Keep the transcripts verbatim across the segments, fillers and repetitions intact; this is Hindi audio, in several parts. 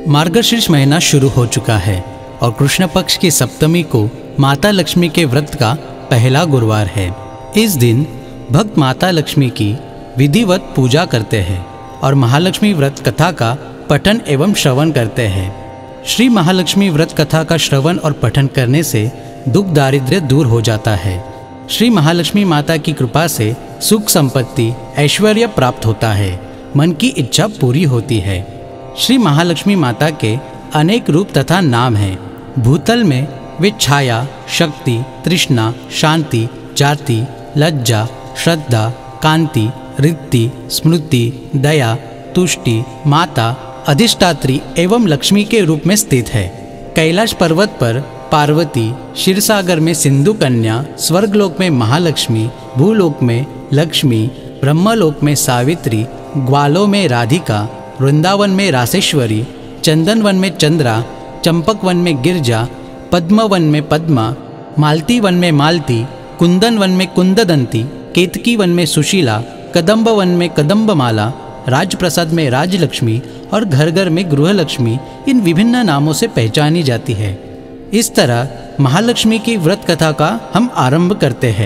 मार्गशीर्ष महीना शुरू हो चुका है और कृष्ण पक्ष की सप्तमी को माता लक्ष्मी के व्रत का पहला गुरुवार है। इस दिन भक्त माता लक्ष्मी की विधिवत पूजा करते हैं और महालक्ष्मी व्रत कथा का पठन एवं श्रवण करते हैं। श्री महालक्ष्मी व्रत कथा का श्रवण और पठन करने से दुख दारिद्र्य दूर हो जाता है। श्री महालक्ष्मी माता की कृपा से सुख संपत्ति ऐश्वर्य प्राप्त होता है, मन की इच्छा पूरी होती है। श्री महालक्ष्मी माता के अनेक रूप तथा नाम हैं। भूतल में वे छाया, शक्ति, तृष्णा, शांति, जाति, लज्जा, श्रद्धा, कांति, रिद्धि, स्मृति, दया, तुष्टि, माता, अधिष्ठात्री एवं लक्ष्मी के रूप में स्थित है। कैलाश पर्वत पर पार्वती, क्षीरसागर में सिंधु कन्या, स्वर्गलोक में महालक्ष्मी, भूलोक में लक्ष्मी, ब्रह्मलोक में सावित्री, ग्वालों में राधिका, वृंदावन में रासेश्वरी, चंदन वन में चंद्रा, चंपक वन में गिरजा, पद्म वन में पद्मा, मालती वन में मालती, कुंदन वन में कुंददंती, केतकी वन में सुशीला, कदम्ब वन में कदम्बमाला, राजप्रसाद में राजलक्ष्मी और घर घर में गृहलक्ष्मी इन विभिन्न नामों से पहचानी जाती है। इस तरह महालक्ष्मी की व्रत कथा का हम आरंभ करते हैं।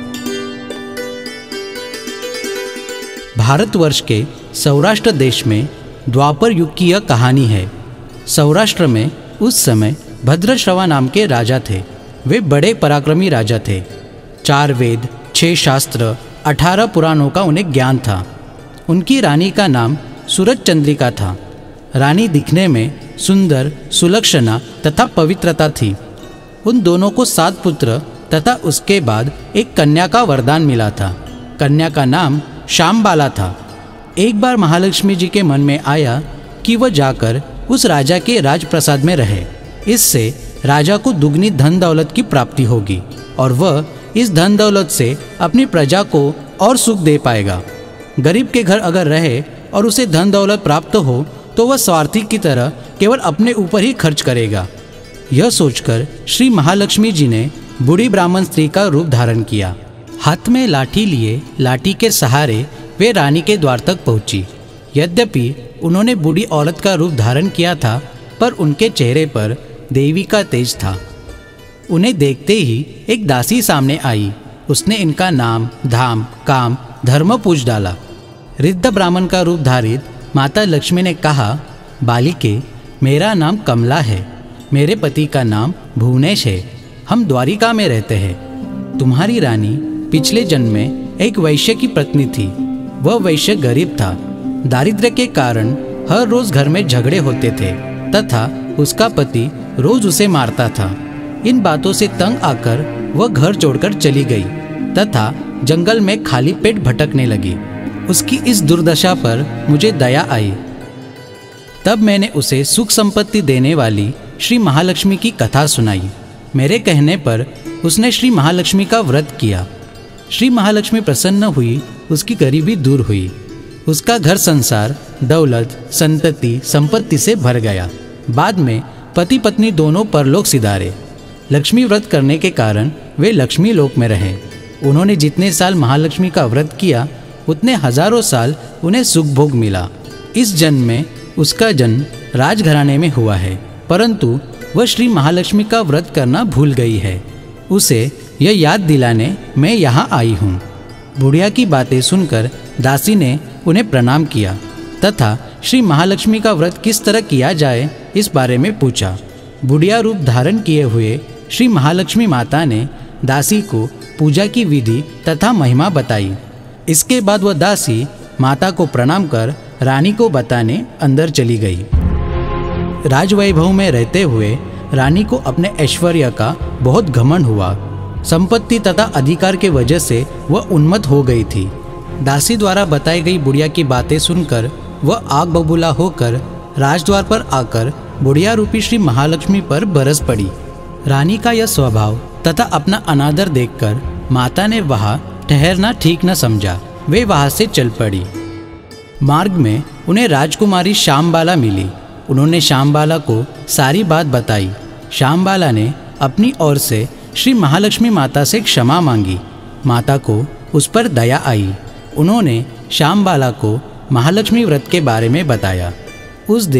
भारतवर्ष के सौराष्ट्र देश में द्वापर युग की यह कहानी है। सौराष्ट्र में उस समय भद्रश्रवा नाम के राजा थे। वे बड़े पराक्रमी राजा थे। चार वेद, छह शास्त्र, अठारह पुराणों का उन्हें ज्ञान था। उनकी रानी का नाम सूरज चंद्रिका था। रानी दिखने में सुंदर, सुलक्षणा तथा पवित्रता थी। उन दोनों को सात पुत्र तथा उसके बाद एक कन्या का वरदान मिला था। कन्या का नाम श्यामबाला था। एक बार महालक्ष्मी जी के मन में आया कि वह जाकर उस राजा के राजप्रसाद में रहे। इससे राजा को दुगनी धन दौलत की प्राप्ति होगी और वह इस धन दौलत से अपनी प्रजा को और सुख दे पाएगा। गरीब के घर अगर रहे और उसे धन दौलत प्राप्त हो तो वह स्वार्थी की तरह केवल अपने ऊपर ही खर्च करेगा। यह सोचकर श्री महालक्ष्मी जी ने बूढ़ी ब्राह्मण स्त्री का रूप धारण किया। हाथ में लाठी लिए लाठी के सहारे वे रानी के द्वार तक पहुंची। यद्यपि उन्होंने बूढ़ी औरत का रूप धारण किया था, पर उनके चेहरे पर देवी का तेज था। उन्हें देखते ही एक दासी सामने आई। उसने इनका नाम, धाम, काम, धर्म पूछ डाला। रिद्ध ब्राह्मण का रूप धारित माता लक्ष्मी ने कहा, बालिके, मेरा नाम कमला है। मेरे पति का नाम भुवनेश है। हम द्वारिका में रहते हैं। तुम्हारी रानी पिछले जन्म में एक वैश्य की पत्नी थी। वह वैश्य गरीब था। दारिद्र्य के कारण हर रोज घर में झगड़े होते थे तथा उसका पति रोज उसे मारता था। इन बातों से तंग आकर वह घर छोड़कर चली गई तथा जंगल में खाली पेट भटकने लगी। उसकी इस दुर्दशा पर मुझे दया आई। तब मैंने उसे सुख संपत्ति देने वाली श्री महालक्ष्मी की कथा सुनाई। मेरे कहने पर उसने श्री महालक्ष्मी का व्रत किया। श्री महालक्ष्मी प्रसन्न हुई। उसकी गरीबी दूर हुई। उसका घर संसार दौलत, संतति, संपत्ति से भर गया। बाद में पति पत्नी दोनों परलोक सिधारे। लक्ष्मी व्रत करने के कारण वे लक्ष्मी लोक में रहे। उन्होंने जितने साल महालक्ष्मी का व्रत किया उतने हजारों साल उन्हें सुख भोग मिला। इस जन्म में उसका जन्म राजघराने में हुआ है, परंतु वह श्री महालक्ष्मी का व्रत करना भूल गई है। उसे यह याद दिलाने मैं यहाँ आई हूँ। बुढ़िया की बातें सुनकर दासी ने उन्हें प्रणाम किया तथा श्री महालक्ष्मी का व्रत किस तरह किया जाए इस बारे में पूछा। बुढ़िया रूप धारण किए हुए श्री महालक्ष्मी माता ने दासी को पूजा की विधि तथा महिमा बताई। इसके बाद वह दासी माता को प्रणाम कर रानी को बताने अंदर चली गई। राजवैभव में रहते हुए रानी को अपने ऐश्वर्य का बहुत घमंड हुआ। संपत्ति तथा अधिकार के वजह से वह उन्मत्त हो गई थी। दासी द्वारा बताई गई बुढ़िया की बातें सुनकर वह आग बबूला होकर राजद्वार पर आकर बुढ़िया रूपी श्री महालक्ष्मी पर बरस पड़ी। रानी का यह स्वभाव तथा अपना अनादर देखकर माता ने वहाँ ठहरना ठीक न समझा। वे वहाँ से चल पड़ी। मार्ग में उन्हें राजकुमारी श्यामबाला मिली। उन्होंने श्यामबाला को सारी बात बताई। श्यामबाला ने अपनी ओर से श्री महालक्ष्मी माता से क्षमा मांगी। माता को उस पर दया आई। उन्होंने श्यामबाला को महालक्ष्मी व्रत के बारे में बताया। उस दिन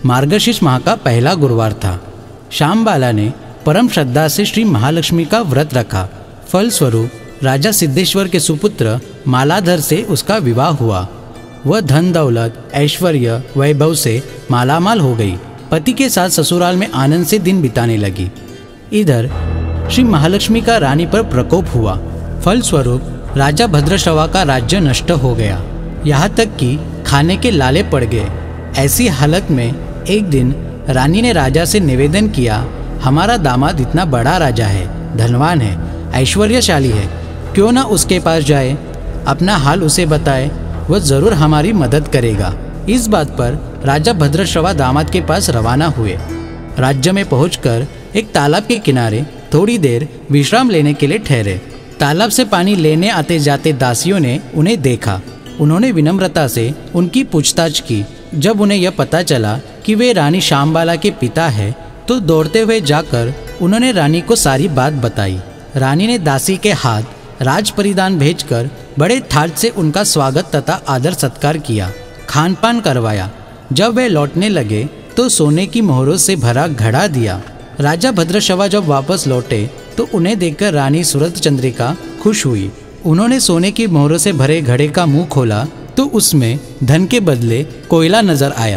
मार्गशीर्ष माह का पहला गुरुवार था। श्यामबाला ने परम श्रद्धा से श्री महालक्ष्मी का व्रत रखा। फलस्वरूप राजा सिद्धेश्वर के सुपुत्र मालाधर से उसका विवाह हुआ। वह धन दौलत ऐश्वर्य वैभव से मालामाल हो गई। पति के साथ ससुराल में आनंद से दिन बिताने लगी। इधर श्री महालक्ष्मी का रानी पर प्रकोप हुआ। फलस्वरूप राजा भद्रश्रवा का राज्य नष्ट हो गया, यहाँ तक कि खाने के लाले पड़ गए। ऐसी हालत में एक दिन रानी ने राजा से निवेदन किया, हमारा दामाद इतना बड़ा राजा है, धनवान है, ऐश्वर्यशाली है, क्यों ना उसके पास जाए, अपना हाल उसे बताए, वह जरूर हमारी मदद करेगा। इस बात पर राजा भद्रश्रवा दामाद के पास रवाना हुए। राज्य में पहुंचकर एक तालाब के किनारे थोड़ी देर विश्राम लेने के लिए ठहरे। तालाब से पानी लेने आते जाते दासियों ने उन्हें देखा। उन्होंने विनम्रता से उनकी पूछताछ की। जब उन्हें यह पता चला कि वे रानी श्यामबाला के पिता है, तो दौड़ते हुए जाकर उन्होंने रानी को सारी बात बताई। रानी ने दासी के हाथ राज परिधान भेजकर बड़े ठाट से उनका स्वागत तथा आदर सत्कार किया, खान पान करवाया। जब वे लौटने लगे तो सोने की मोहरों से भरा घड़ा दिया। राजा भद्रश्रवा जब वापस लौटे तो उन्हें देखकर रानी सूरत चंद्रिका खुश हुई। उन्होंने सोने की मोहरों से भरे घड़े का मुंह खोला तो उसमें धन के बदले कोयला नजर आया।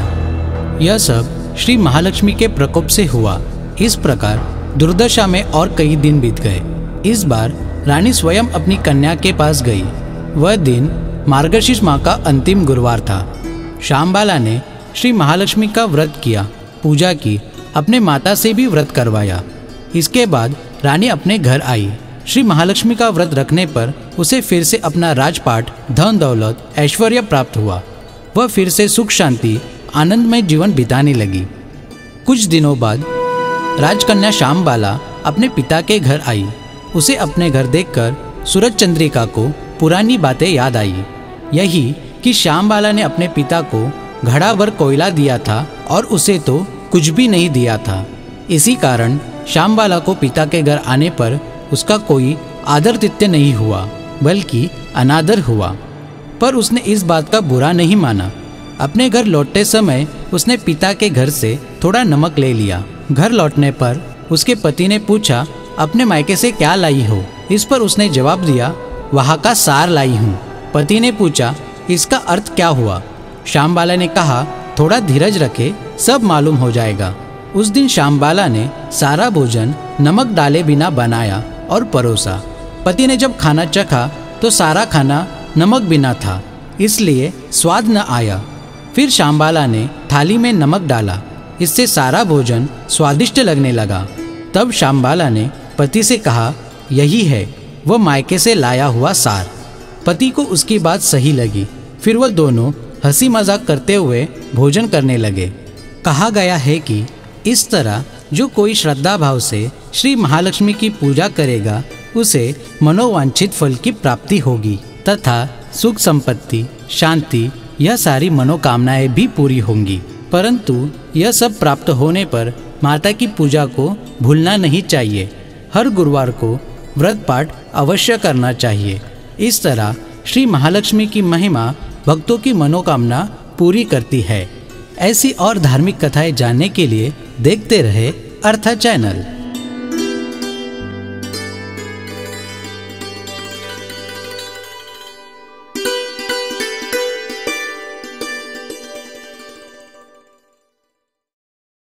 यह सब श्री महालक्ष्मी के प्रकोप से हुआ। इस प्रकार दुर्दशा में और कई दिन बीत गए। इस बार रानी स्वयं अपनी कन्या के पास गई। वह दिन मार्गशीर्ष माह का अंतिम गुरुवार था। श्यामबाला ने श्री महालक्ष्मी का व्रत किया, पूजा की, अपने माता से भी व्रत करवाया। इसके बाद रानी अपने घर आई। श्री महालक्ष्मी का व्रत रखने पर उसे फिर से अपना राजपाट, धन दौलत, ऐश्वर्य प्राप्त हुआ। वह फिर से सुख शांति आनंदमय जीवन बिताने लगी। कुछ दिनों बाद राजकन्या श्यामबाला अपने पिता के घर आई। उसे अपने घर देखकर सूरज चंद्रिका को पुरानी बातें याद आई। यही कि श्यामबाला ने अपने पिता को घड़ा भर कोयला दिया था और उसे तो कुछ भी नहीं दिया था। इसी कारण श्यामबाला को पिता के घर आने पर उसका कोई आदर तिथ्य नहीं हुआ, बल्कि अनादर हुआ। पर उसने इस बात का बुरा नहीं माना। अपने घर लौटते समय उसने पिता के घर से थोड़ा नमक ले लिया। घर लौटने पर उसके पति ने पूछा, अपने मायके से क्या लाई हो? इस पर उसने जवाब दिया, वहाँ का सार लाई हूँ। पति ने पूछा, इसका अर्थ क्या हुआ? श्यामबाला ने कहा, थोड़ा धीरज रखे, सब मालूम हो जाएगा। उस दिन श्यामबाला ने सारा भोजन नमक डाले बिना बनाया और परोसा। पति ने जब खाना चखा तो सारा खाना नमक बिना था, इसलिए स्वाद न आया। फिर श्यामबाला ने थाली में नमक डाला, इससे सारा भोजन स्वादिष्ट लगने लगा। तब श्यामबाला ने पति से कहा, यही है वह मायके से लाया हुआ सार। पति को उसकी बात सही लगी। फिर वह दोनों हंसी मजाक करते हुए भोजन करने लगे। कहा गया है कि इस तरह जो कोई श्रद्धा भाव से श्री महालक्ष्मी की पूजा करेगा, उसे मनोवांछित फल की प्राप्ति होगी तथा सुख संपत्ति, शांति, यह सारी मनोकामनाएं भी पूरी होंगी। परंतु यह सब प्राप्त होने पर माता की पूजा को भूलना नहीं चाहिए। हर गुरुवार को व्रत पाठ अवश्य करना चाहिए। इस तरह श्री महालक्ष्मी की महिमा भक्तों की मनोकामना पूरी करती है। ऐसी और धार्मिक कथाएं जानने के लिए देखते रहे अर्था चैनल।